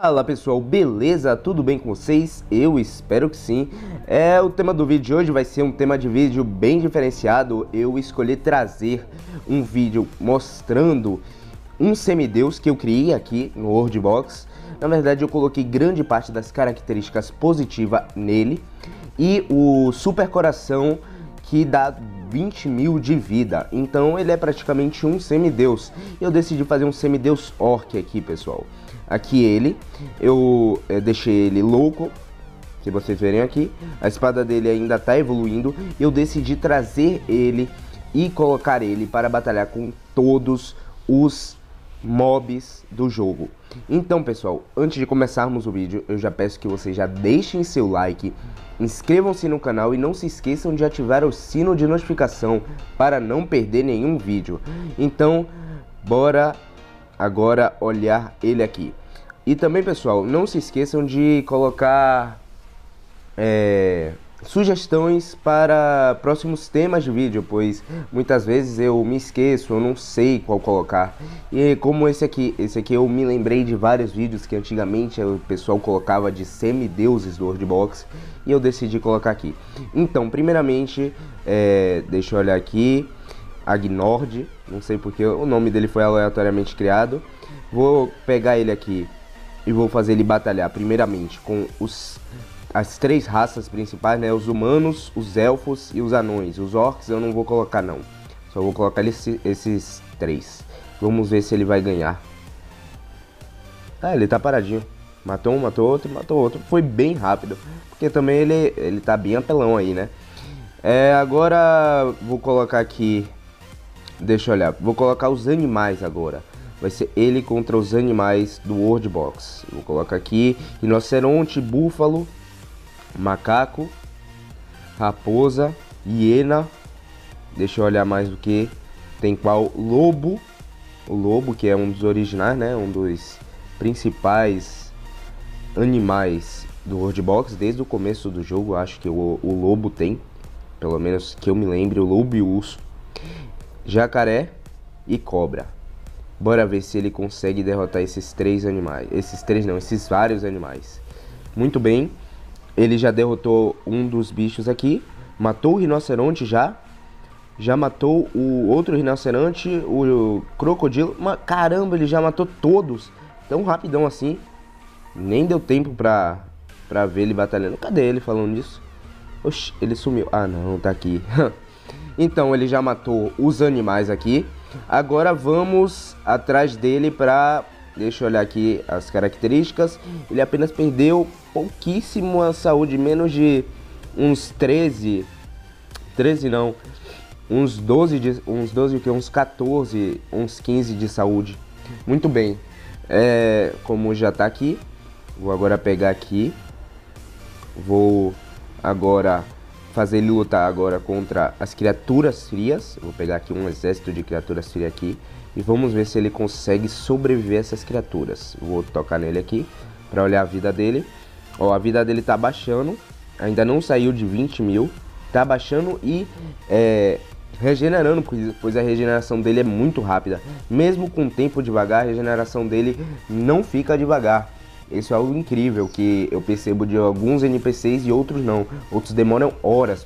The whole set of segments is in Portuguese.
Fala pessoal, beleza? Tudo bem com vocês? Eu espero que sim. O tema do vídeo de hoje vai ser um tema de vídeo bem diferenciado. Eu escolhi trazer um vídeo mostrando um semideus que eu criei aqui no Worldbox. Na verdade eu coloquei grande parte das características positivas nele e o super coração que dá 20 mil de vida. Então ele é praticamente um semideus. Eu decidi fazer um semideus orc aqui, pessoal. Aqui eu deixei ele louco, se vocês verem aqui. A espada dele ainda está evoluindo. Eu decidi trazer ele e colocar ele para batalhar com todos os mobs do jogo. Então pessoal, antes de começarmos o vídeo, eu já peço que vocês já deixem seu like, inscrevam-se no canal e não se esqueçam de ativar o sino de notificação para não perder nenhum vídeo. Então, bora agora olhar ele aqui. E também pessoal, não se esqueçam de colocar sugestões para próximos temas de vídeo, pois muitas vezes eu me esqueço, eu não sei qual colocar. E como esse aqui eu me lembrei de vários vídeos que antigamente o pessoal colocava de semideuses do Worldbox e eu decidi colocar aqui. Então, primeiramente, deixa eu olhar aqui, Agnord, não sei porque o nome dele foi aleatoriamente criado. Vou pegar ele aqui e vou fazer ele batalhar primeiramente com as três raças principais, né? Os humanos, os elfos e os anões. Os orcs eu não vou colocar não, só vou colocar esses três. Vamos ver se ele vai ganhar. Ele tá paradinho. Matou um, matou outro, matou outro. Foi bem rápido, porque também ele tá bem apelão aí, né? Agora vou colocar aqui, deixa eu olhar, vou colocar os animais agora. Vai ser ele contra os animais do Worldbox. Vou colocar aqui rinoceronte, búfalo, macaco, raposa, hiena. Deixa eu olhar mais o que tem, qual lobo. O lobo, que é um dos originais, né? Um dos principais animais do Worldbox desde o começo do jogo. Acho que o lobo tem, pelo menos que eu me lembre, o lobo e o urso, jacaré e cobra. Bora ver se ele consegue derrotar esses três animais. Esses vários animais. Muito bem. Ele já derrotou um dos bichos aqui. Matou o rinoceronte já. Já matou o outro rinoceronte. O crocodilo. Caramba, ele já matou todos. Tão rapidão assim. Nem deu tempo pra ver ele batalhando. Cadê ele falando disso? Oxi, ele sumiu. Ah não, tá aqui. Então ele já matou os animais aqui. Agora vamos atrás dele para... Deixa eu olhar aqui as características. Ele apenas perdeu pouquíssimo a saúde, menos de uns 13 não, uns 12, uns 14, uns 15 de saúde. Muito bem. Como já tá aqui, vou agora pegar aqui. Vou agora fazer ele lutar agora contra as criaturas frias. Eu vou pegar aqui um exército de criaturas frias aqui e vamos ver se ele consegue sobreviver a essas criaturas. Vou tocar nele aqui para olhar a vida dele. Ó, a vida dele tá baixando, ainda não saiu de 20 mil, tá baixando e regenerando, pois a regeneração dele é muito rápida. Mesmo com tempo devagar, a regeneração dele não fica devagar. Isso é algo incrível que eu percebo de alguns NPCs e outros não. Outros demoram horas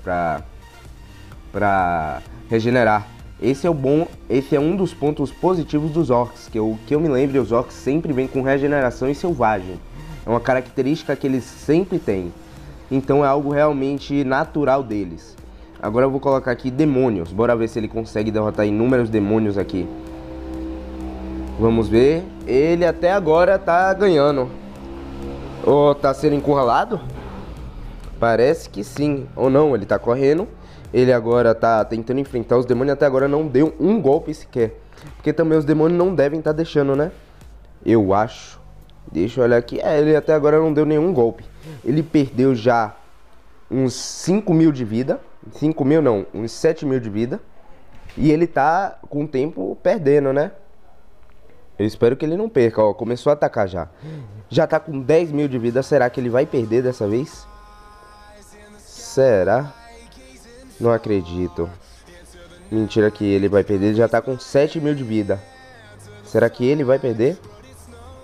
pra regenerar. Esse é um dos pontos positivos dos orcs. Que eu me lembro, os orcs sempre vêm com regeneração e selvagem. É uma característica que eles sempre têm. Então é algo realmente natural deles. Agora eu vou colocar aqui demônios. Bora ver se ele consegue derrotar inúmeros demônios aqui. Vamos ver. Ele até agora tá ganhando. Ou tá sendo encurralado? Parece que sim. Ou não, ele tá correndo. Ele agora tá tentando enfrentar os demônios. Até agora não deu um golpe sequer. Porque também os demônios não devem estar deixando, né? Eu acho. Deixa eu olhar aqui. Ele até agora não deu nenhum golpe. Ele perdeu já uns 5 mil de vida. 5 mil não, uns 7 mil de vida. E ele tá com o tempo perdendo, né? Eu espero que ele não perca, ó, começou a atacar já. Já tá com 10 mil de vida, será que ele vai perder dessa vez? Será? Não acredito. Mentira que ele vai perder, ele já tá com 7 mil de vida. Será que ele vai perder?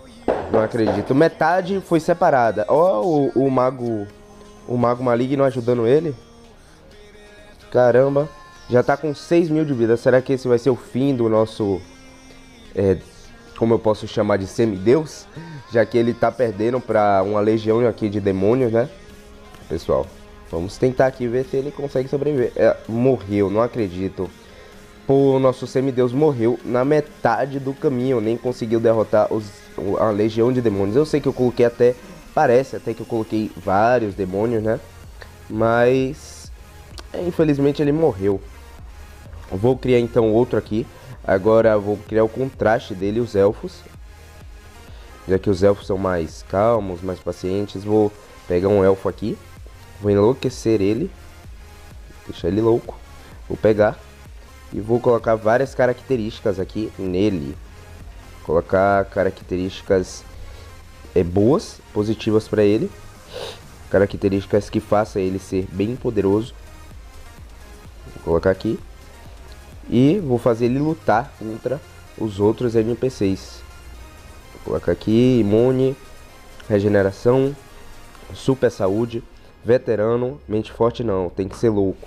Não acredito. Metade foi separada. Ó, o mago. O mago maligno ajudando ele. Caramba. Já tá com 6.000 de vida. Será que esse vai ser o fim do nosso... como eu posso chamar de semideus? Já que ele tá perdendo pra uma legião aqui de demônios, né? Pessoal, vamos tentar aqui ver se ele consegue sobreviver. Morreu, não acredito. Pô, o nosso semideus morreu na metade do caminho. Nem conseguiu derrotar a legião de demônios. Eu sei que eu coloquei até... Parece até que eu coloquei vários demônios, né? Mas... infelizmente ele morreu. Vou criar então outro aqui. Agora vou criar o contraste dele, os elfos. Já que os elfos são mais calmos, mais pacientes. Vou pegar um elfo aqui. Vou enlouquecer ele. Deixar ele louco. Vou pegar. E vou colocar várias características aqui nele. Colocar características boas, positivas para ele. Características que façam ele ser bem poderoso. Vou colocar aqui. E vou fazer ele lutar contra os outros NPCs. Vou colocar aqui imune, regeneração, super saúde, veterano, mente forte não, tem que ser louco.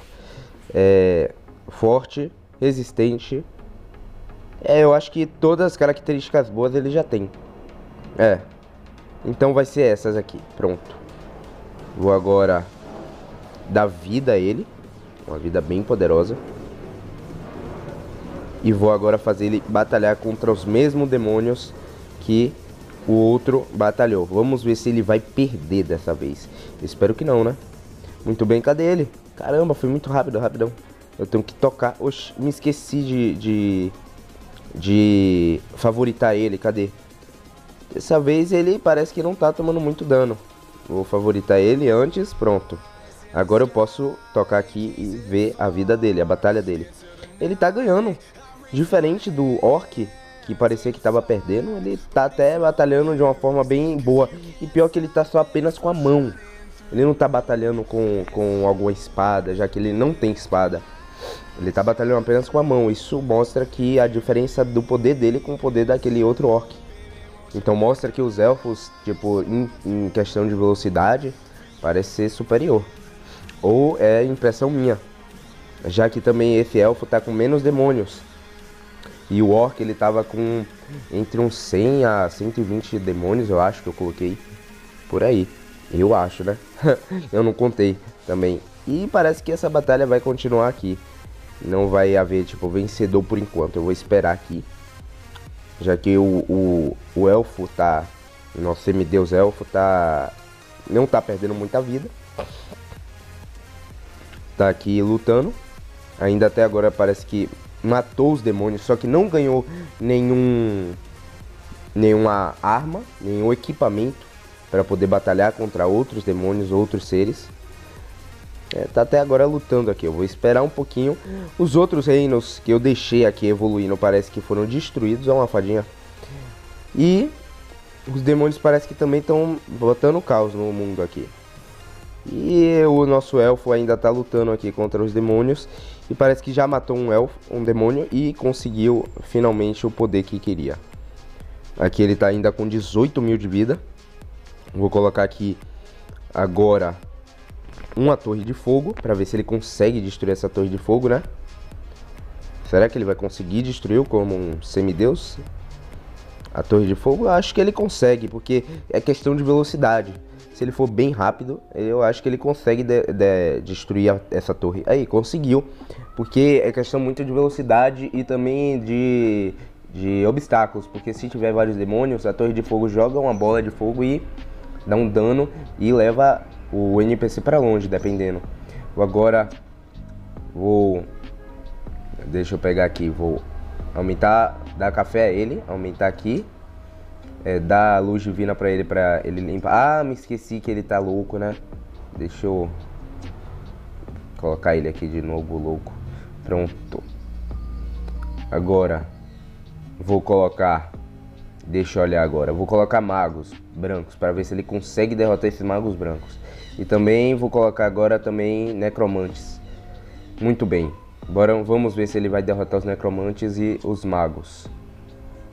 Forte, resistente. Eu acho que todas as características boas ele já tem. Então vai ser essas aqui, pronto. Vou agora dar vida a ele. Uma vida bem poderosa. E vou agora fazer ele batalhar contra os mesmos demônios que o outro batalhou. Vamos ver se ele vai perder dessa vez. Espero que não, né? Muito bem, cadê ele? Caramba, foi muito rápido, rapidão. Eu tenho que tocar. Oxi, me esqueci de favoritar ele, cadê? Dessa vez ele parece que não tá tomando muito dano. Vou favoritar ele antes, pronto. Agora eu posso tocar aqui e ver a vida dele, a batalha dele. Ele tá ganhando. Diferente do orc, que parecia que tava perdendo, ele tá até batalhando de uma forma bem boa. E pior que ele tá só apenas com a mão. Ele não tá batalhando com alguma espada, já que ele não tem espada. Ele tá batalhando apenas com a mão. Isso mostra que a diferença do poder dele com o poder daquele outro orc. Então mostra que os elfos, tipo, em questão de velocidade, parece ser superior. Ou é impressão minha. Já que também esse elfo tá com menos demônios. E o orc ele tava com entre uns 100 a 120 demônios, eu acho que eu coloquei. Por aí. Eu acho, né? Eu não contei também. E parece que essa batalha vai continuar aqui. Não vai haver, tipo, vencedor por enquanto. Eu vou esperar aqui. Já que o elfo tá... Nosso semideus elfo tá... Não tá perdendo muita vida. Tá aqui lutando. Ainda até agora parece que matou os demônios. Só que não ganhou nenhuma arma, nenhum equipamento para poder batalhar contra outros demônios, outros seres. Tá até agora lutando aqui. Eu vou esperar um pouquinho. Os outros reinos que eu deixei aqui evoluindo parece que foram destruídos. Olha uma fadinha. E os demônios parece que também estão botando caos no mundo aqui. E o nosso elfo ainda tá lutando aqui contra os demônios. E parece que já matou um demônio e conseguiu finalmente o poder que queria. Aqui ele tá ainda com 18.000 de vida. Vou colocar aqui agora uma torre de fogo, para ver se ele consegue destruir essa torre de fogo, né? Será que ele vai conseguir destruir como um semideus? A torre de fogo, eu acho que ele consegue, porque é questão de velocidade. Se ele for bem rápido, eu acho que ele consegue destruir essa torre. Aí, conseguiu, porque é questão muito de velocidade e também de obstáculos. Porque se tiver vários demônios, a torre de fogo joga uma bola de fogo e dá um dano e leva o NPC para longe, dependendo. Agora deixa eu pegar aqui, vou aumentar, dar café a ele, aumentar aqui, dar luz divina para ele limpar. Ah, me esqueci que ele tá louco, né? Deixa eu colocar ele aqui de novo, louco. Pronto. Agora vou colocar, deixa eu olhar agora, vou colocar magos brancos para ver se ele consegue derrotar esses magos brancos. E também vou colocar agora também necromantes. Muito bem. Agora vamos ver se ele vai derrotar os necromantes e os magos.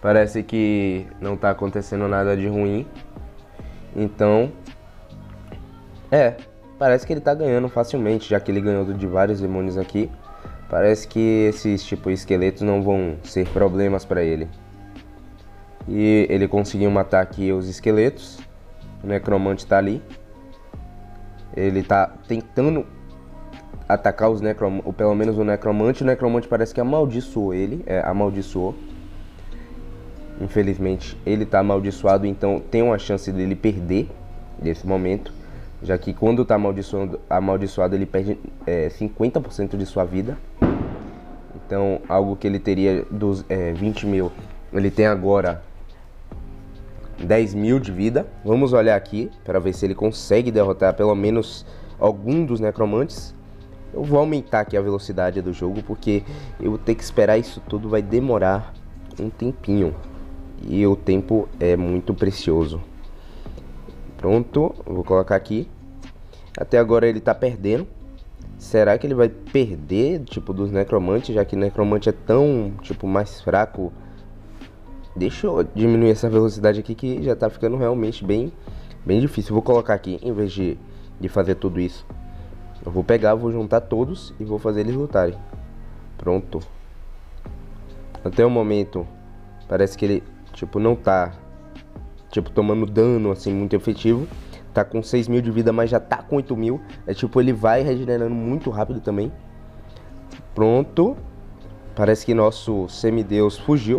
Parece que não tá acontecendo nada de ruim. Então, parece que ele tá ganhando facilmente, já que ele ganhou de vários demônios aqui. Parece que esses tipo esqueletos não vão ser problemas pra ele. E ele conseguiu matar aqui os esqueletos. O necromante tá ali. Ele tá tentando atacar os necromantes, ou pelo menos o necromante. O necromante parece que amaldiçoou ele. Amaldiçoou. Infelizmente ele tá amaldiçoado, então tem uma chance dele perder nesse momento. Já que quando tá amaldiçoado ele perde 50% de sua vida. Então algo que ele teria dos 20 mil, ele tem agora 10 mil de vida. Vamos olhar aqui para ver se ele consegue derrotar pelo menos algum dos necromantes. Eu vou aumentar aqui a velocidade do jogo, porque eu vou ter que esperar isso tudo, vai demorar um tempinho. E o tempo é muito precioso. Pronto, vou colocar aqui. Até agora ele tá perdendo. Será que ele vai perder, tipo, dos necromantes, já que o necromante é tão, tipo, mais fraco? Deixa eu diminuir essa velocidade aqui, que já tá ficando realmente bem difícil. Vou colocar aqui, em vez de fazer tudo isso, eu vou pegar, vou juntar todos e vou fazer eles lutarem. Pronto. Até o momento, parece que ele, tipo, não tá, tipo, tomando dano, assim, muito efetivo. Tá com 6 mil de vida, mas já tá com 8 mil. É tipo, ele vai regenerando muito rápido também. Pronto. Parece que nosso semideus fugiu.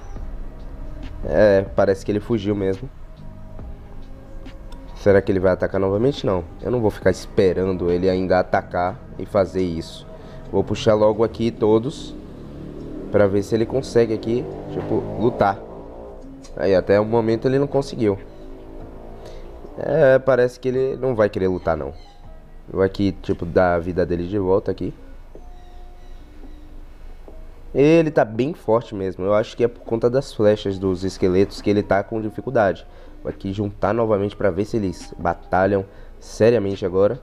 Parece que ele fugiu mesmo. Será que ele vai atacar novamente? Não. Eu não vou ficar esperando ele ainda atacar e fazer isso. Vou puxar logo aqui todos, pra ver se ele consegue aqui, tipo, lutar. Aí até o momento ele não conseguiu. Parece que ele não vai querer lutar não. Vou aqui, tipo, dar a vida dele de volta aqui. Ele tá bem forte mesmo. Eu acho que é por conta das flechas dos esqueletos que ele tá com dificuldade. Vou aqui juntar novamente pra ver se eles batalham seriamente agora.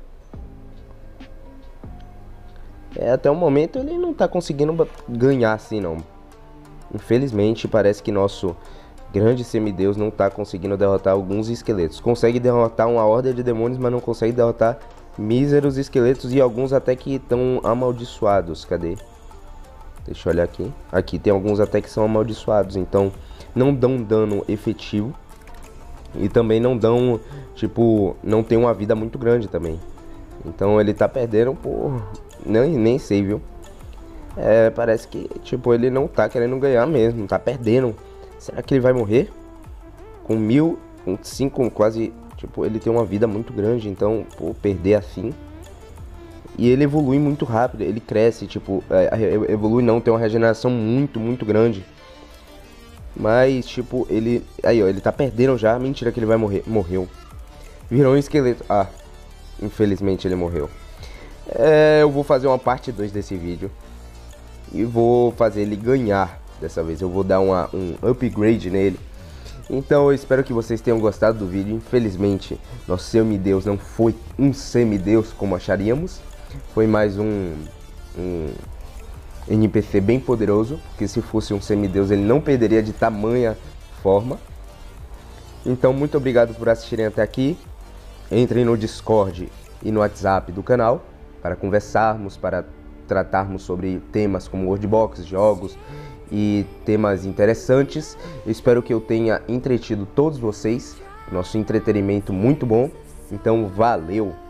Até o momento ele não tá conseguindo ganhar assim não. Infelizmente parece que nosso grande semideus não tá conseguindo derrotar alguns esqueletos. Consegue derrotar uma horda de demônios, mas não consegue derrotar míseros esqueletos, e alguns até que estão amaldiçoados. Cadê? Deixa eu olhar aqui. Aqui tem alguns até que são amaldiçoados, então não dão dano efetivo. E também não dão, tipo, não tem uma vida muito grande também. Então ele tá perdendo por... Nem sei, viu? Parece que, tipo, ele não tá querendo ganhar mesmo, tá perdendo. Será que ele vai morrer? Com 5 quase, tipo, ele tem uma vida muito grande, então, pô, perder assim. E ele evolui muito rápido, ele cresce, tipo, evolui não, tem uma regeneração muito grande. Mas, tipo, ele... Aí, ó, ele tá perdendo já. Mentira que ele vai morrer. Morreu. Virou um esqueleto. Ah, infelizmente ele morreu. Eu vou fazer uma parte 2 desse vídeo. E vou fazer ele ganhar dessa vez. Eu vou dar um upgrade nele. Então eu espero que vocês tenham gostado do vídeo. Infelizmente, nosso semideus não foi um semideus como acharíamos. Foi mais um NPC bem poderoso, porque se fosse um semideus ele não perderia de tamanha forma. Então muito obrigado por assistirem até aqui. Entrem no Discord e no WhatsApp do canal para conversarmos, para tratarmos sobre temas como Worldbox, jogos e temas interessantes. Eu espero que eu tenha entretido todos vocês. Nosso entretenimento muito bom. Então valeu!